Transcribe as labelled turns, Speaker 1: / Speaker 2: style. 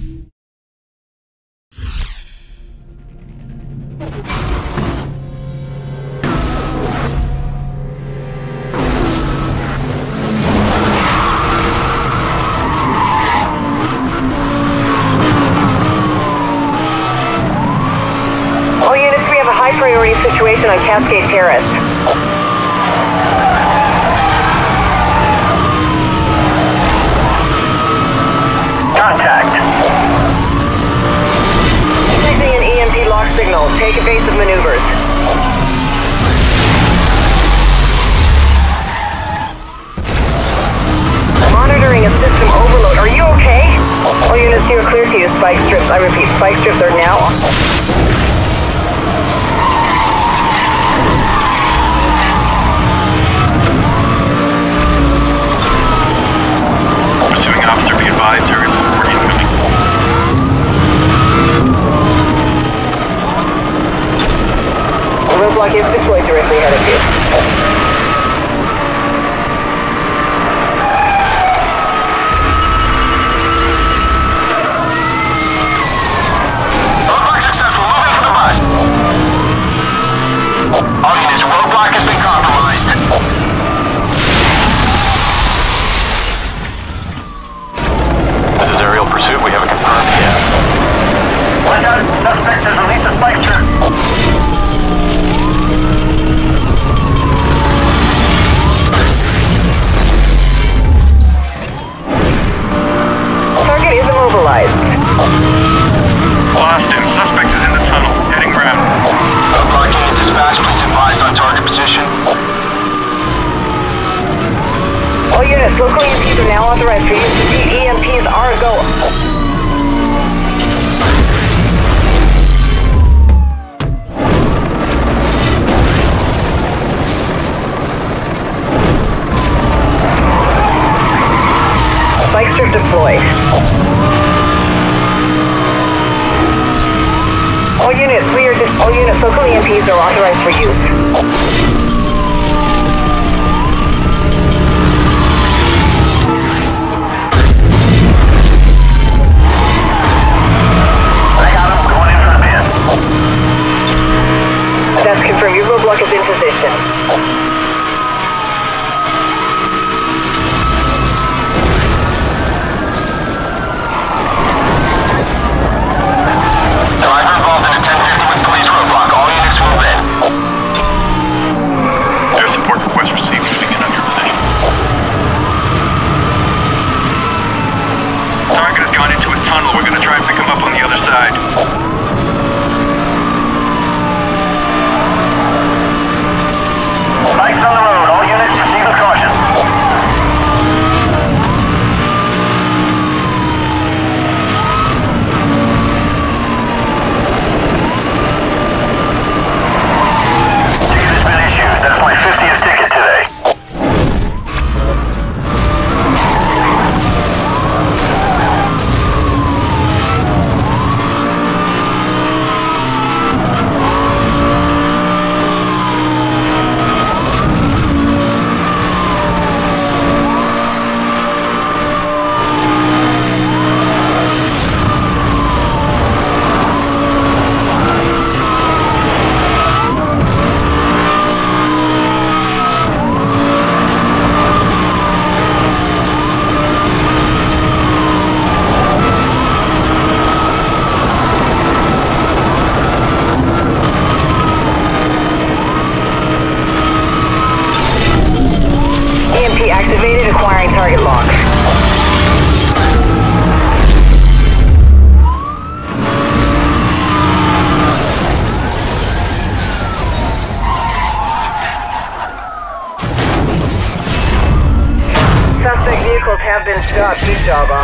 Speaker 1: All units, we have a high priority situation on Cascade Terrace. Contact. Detecting an EMP lock signal. Take evasive maneuvers. Monitoring a system overload. Are you okay? All units, you are clear to use spike strips. I repeat, spike strips are now on.
Speaker 2: Pursuing officer, be advised, there is support incoming.
Speaker 1: The roadblock is deployed directly ahead of you.
Speaker 3: All units, roadblock has been compromised. This is aerial pursuit. We have a confirmed hit. Watch out! Suspect has released a spike strip.
Speaker 1: Target is immobilized.
Speaker 2: Lost him. Suspect is in the tunnel. Heading round.
Speaker 3: Roadblock unit dispatch. Please advise on target position.
Speaker 1: All units, local EMPs are now authorized for use. The EMPs are a go. Spike strip deployed. All units, local EMPs are authorized for use. That's confirmed. Your roadblock is in position.
Speaker 3: Driver involved in a 1050 with police roadblock. All units move in.
Speaker 2: Air support request received. Moving in on your position. Target has gone into a tunnel. We're going to try and pick him up on the other side.
Speaker 3: Spikes on the road. All units proceed with caution. Ticket has been issued. That's my 50th ticket today.
Speaker 1: EMP activated, acquiring target lock. Suspect vehicles have been stopped. Good job,